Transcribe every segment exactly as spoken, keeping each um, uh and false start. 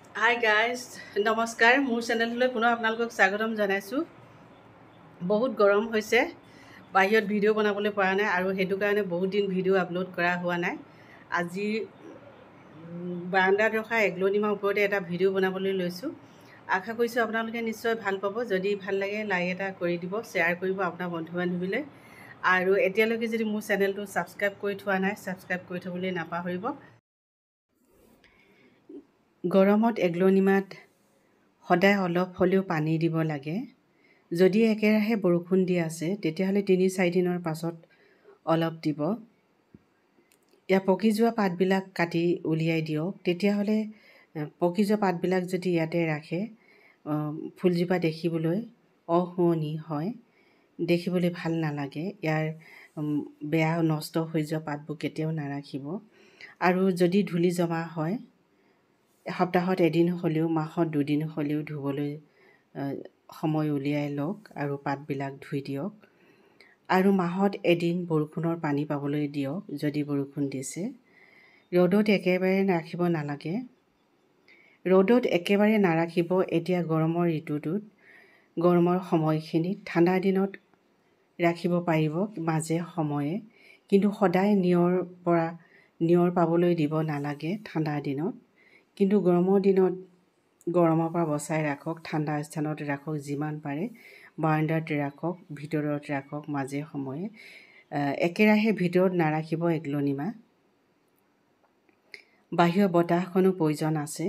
Hi guys নমস্কাৰ মোৰ চেনেললৈ পুনৰ আপোনালোকক স্বাগতম জনাইছোঁ। বহুত গৰম হৈছে, বাহিৰত ভিডিঅ' বনাবলৈ পৰা নাই আৰু সেইটো কাৰণে বহুত দিন ভিডিঅ' আপলোড কৰা হোৱা নাই। আজি বাৰান্দাত ৰখা এগ্লনিমাৰ ওপৰতে এটা ভিডিঅ' বনাবলৈ লৈছোঁ। আশা কৰিছোঁ আপোনালোকে নিশ্চয় ভাল পাব। যদি ভাল লাগে লাইক এটা কৰি দিব, শ্বেয়াৰ কৰিব আপোনাৰ বন্ধু বান্ধৱীলৈ। আৰু এতিয়ালৈকে যদি মোৰ চেনেলটো ছাবস্ক্ৰাইব কৰি থোৱা নাই, ছাবস্ক্ৰাইব কৰি থ'বলৈ নাপাহৰিব। গৰমত এগ্লনিমাত সদায় অলপ হ'লেও পানী দিব লাগে। যদি একেৰাহে বৰষুণ দি আছে তেতিয়াহ'লে তিনি চাৰিদিনৰ পাছত অলপ দিব। ইয়াৰ পকি যোৱা পাতবিলাক কাটি উলিয়াই দিয়ক। তেতিয়াহ'লে পকি যোৱা পাতবিলাক যদি ইয়াতে ৰাখে, ফুলজোপা দেখিবলৈ অশুৱনি হয়, দেখিবলৈ ভাল নালাগে। ইয়াৰ বেয়া নষ্ট হৈ যোৱা পাতবোৰ কেতিয়াও নাৰাখিব। আৰু যদি ধূলি জমা হয়, সপ্তাহত এদিন হ'লেও, মাহত দুদিন হ'লেও ধুবলৈ সময় উলিয়াই লওক আৰু পাতবিলাক ধুই দিয়ক। আৰু মাহত এদিন বৰষুণৰ পানী পাবলৈ দিয়ক যদি বৰষুণ দিছে। ৰ'দত একেবাৰে ৰাখিব নালাগে। ৰ'দত একেবাৰে নাৰাখিব এতিয়া গৰমৰ ঋতুটোত, গৰমৰ সময়খিনিত। ঠাণ্ডাৰ দিনত ৰাখিব পাৰিব মাজে সময়ে, কিন্তু সদায় নিয়ৰ পৰা নিয়ৰ পাবলৈ দিব নালাগে ঠাণ্ডাৰ দিনত। কিন্তু গৰমৰ দিনত গৰমৰ পৰা বচাই ৰাখক, ঠাণ্ডা স্থানত ৰাখক, যিমান পাৰে বাৰান্দাত ৰাখক, ভিতৰত ৰাখক মাজে সময়ে। একেৰাহে ভিতৰত নাৰাখিব এগ্লনিমা। বাহিৰৰ বতাহখনো প্ৰয়োজন আছে।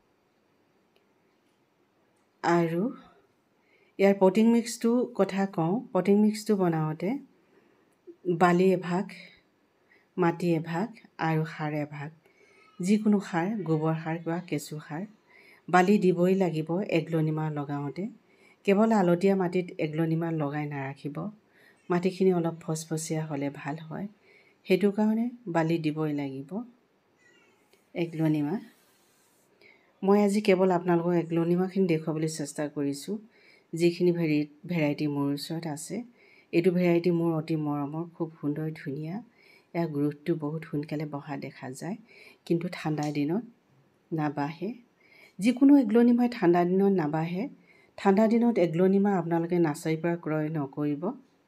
আৰু ইয়াৰ পটিং মিক্সটো কথা কওঁ। পটিং মিক্সটো বনাওঁতে বালি এভাগ, মাটি এভাগ আৰু সাৰ এভাগ, যিকোনো সাৰ, গোবৰ সাৰ বা কেঁচু সাৰ। বালি দিবই লাগিব এগ্লনিমা লগাওঁতে। কেৱল আলতীয়া মাটিত এগ্লনিমা লগাই নাৰাখিব। মাটিখিনি অলপ ফচফচীয়া হ'লে ভাল হয়, সেইটো কাৰণে বালি দিবই লাগিব এগ্লনিমা। মই আজি কেৱল আপোনালোকক এগ্লনিমাখিনি দেখুৱাবলৈ চেষ্টা কৰিছোঁ, যিখিনি ভেৰি ভেৰাইটি মোৰ ওচৰত আছে। এইটো ভেৰাইটি মোৰ অতি মৰমৰ, খুব সুন্দৰ, ধুনীয়া। ইয়াৰ গ্ৰোথটো বহুত সোনকালে বহা দেখা যায়, কিন্তু ঠাণ্ডাৰ দিনত নাবাঢ়ে। যিকোনো এগ্লনিমাই ঠাণ্ডা দিনত নাবাঢ়ে। ঠাণ্ডা দিনত এগ্লনিমা আপোনালোকে নাৰ্চাৰীৰ পৰা ক্ৰয় নকৰিব।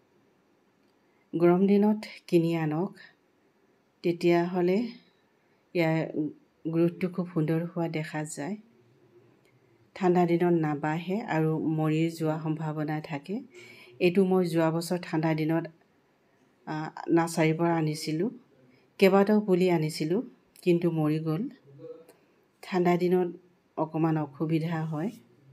গৰম দিনত কিনি আনক, তেতিয়াহ'লে ইয়াৰ গ্ৰোথটো খুব সুন্দৰ হোৱা দেখা যায়। ঠাণ্ডা দিনত নাবাঢ়ে আৰু মৰি যোৱা সম্ভাৱনা থাকে। এইটো মই যোৱা বছৰ ঠাণ্ডা দিনত নাৰ্চাৰীৰ পৰা আনিছিলোঁ, কেইবাটাও পুলি আনিছিলোঁ, কিন্তু মৰি গ'ল। ঠাণ্ডা দিনত অকণমান অসুবিধা হয়।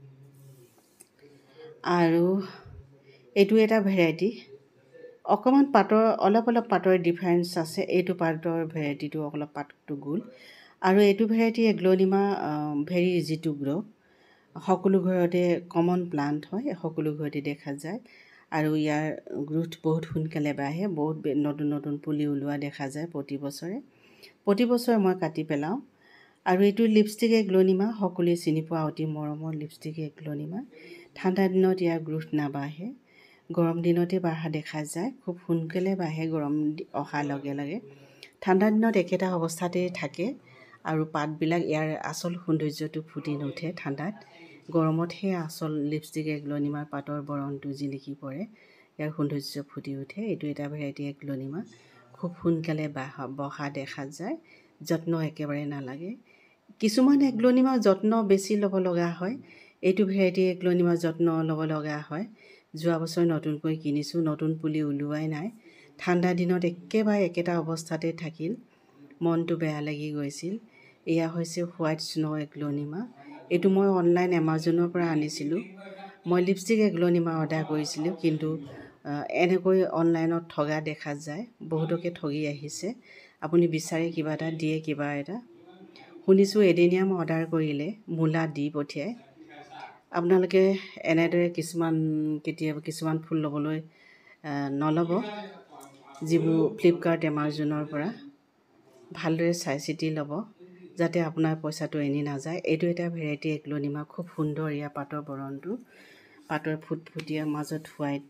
আৰু এইটো এটা ভেৰাইটি, অকণমান পাতৰ, অলপ অলপ পাতৰ ডিফাৰেঞ্চ আছে। এইটো পাতৰ ভেৰাইটিটো অলপ পাতটো গোল, আৰু এইটো variety aglaonema very easy to grow'. সকলো ঘৰতে কমন প্লাণ্ট হয়, সকলো ঘৰতে দেখা যায়। আৰু ইয়াৰ গ্ৰোথ বহুত সোনকালে বাঢ়ে, বহুত নতুন নতুন পুলি ওলোৱা দেখা যায় প্ৰতি বছৰে। প্ৰতি বছৰে মই কাটি পেলাওঁ। আৰু এইটো লিপষ্টিক এগ্লনিমা, সকলোৱে চিনি পোৱা অতি মৰমৰ লিপষ্টিক এগ্লনিমা। ঠাণ্ডা দিনত ইয়াৰ গ্ৰোথ নাবাঢ়ে, গৰম দিনতে বাঢ়া দেখা যায়। খুব সোনকালে বাঢ়ে গৰম অহাৰ লগে লগে। ঠাণ্ডা দিনত একেটা অৱস্থাতেই থাকে আৰু পাতবিলাক, ইয়াৰ আচল সৌন্দৰ্যটো ফুটি নুঠে ঠাণ্ডাত। গৰমতহে আচল লিপষ্টিক এগ্লনিমাৰ পাতৰ বৰণটো জিলিকি পৰে, ইয়াৰ সৌন্দৰ্য ফুটি উঠে। এইটো এটা ভেৰাইটি এগ্লনিমা, খুব সোনকালে বাঢ়া বঢ়া দেখা যায়, যত্ন একেবাৰে নালাগে। কিছুমান এগ্লনিমাৰ যত্ন বেছি ল'ব লগা হয়, এইটো ভেৰাইটি এগ্লনিমাৰ যত্ন ল'ব লগা হয়। যোৱা বছৰ নতুনকৈ কিনিছোঁ, নতুন পুলি ওলোৱাই নাই। ঠাণ্ডা দিনত একেবাৰে একেটা অৱস্থাতে থাকিল, মনটো বেয়া লাগি গৈছিল। এয়া হৈছে হোৱাইট স্ন' এগ্লনিমা। এইটো মই অনলাইন এমাজনৰ পৰা আনিছিলোঁ। মই লিপষ্টিক এগ্লনিমা অৰ্ডাৰ কৰিছিলোঁ, কিন্তু এনেকৈ অনলাইনত ঠগা দেখা যায়, বহুতকে ঠগি আহিছে। আপুনি বিচাৰে কিবা এটা, দিয়ে কিবা এটা। শুনিছোঁ এডেনিয়াম অৰ্ডাৰ কৰিলে মূলা দি পঠিয়ায়। আপোনালোকে এনেদৰে কিছুমান কেতিয়াবা কিছুমান ফুল ল'বলৈ নল'ব, যিবোৰ ফ্লিপকাৰ্ট এমাজনৰ পৰা। ভালদৰে চাই চিতি ল'ব, যাতে আপোনাৰ পইচাটো এনি নাযায়। এইটো এটা ভেৰাইটি এগ্লনিমা, খুব সুন্দৰ ইয়াৰ পাতৰ বৰণটো, পাতৰ ফুটফুটীয়া, মাজত হোৱাইট।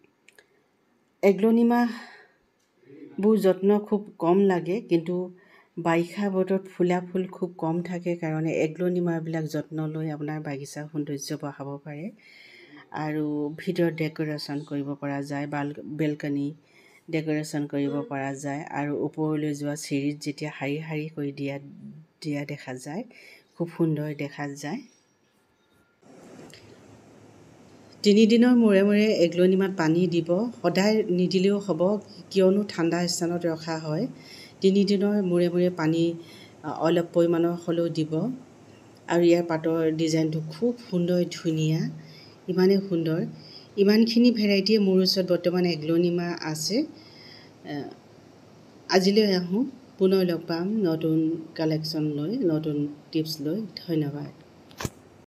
এগ্লনিমাবোৰ যত্ন খুব কম লাগে, কিন্তু বাৰিষা বতৰত ফুলা ফুল খুব কম থাকে কাৰণে এগ্ল'নিমাবিলাক যত্ন লৈ আপোনাৰ বাগিচাৰ সৌন্দৰ্য বঢ়াব পাৰে আৰু ভিতৰত ডেক'ৰেশ্যন কৰিব পৰা যায় বাল বেলকনি ডেক'ৰেশ্যন কৰিব পৰা যায় আৰু ওপৰলৈ যোৱা চিৰিত যেতিয়া শাৰী শাৰী কৰি দিয়া দিয়া দেখা যায় খুব সুন্দৰ দেখা যায়। তিনিদিনৰ মূৰে মূৰে এগ্ল'নিমাত পানী দিব, সদায় নিদিলেও হ'ব কিয়নো ঠাণ্ডা স্থানত ৰখা হয়। তিনিদিনৰ মূৰে মূৰে পানী অলপ পৰিমাণৰ হ'লেও দিব আৰু ইয়াৰ পাতৰ ডিজাইনটো খুব সুন্দৰ ধুনীয়া, ইমানেই সুন্দৰ। ইমানখিনি ভেৰাইটিয়ে মোৰ ওচৰত বৰ্তমান এগ্ল'নিমা আছে। আজিলৈ আহোঁ, পুনৰ লগ পাম নতুন কালেকশ্যন লৈ, নতুন টিপছ লৈ। ধন্যবাদ।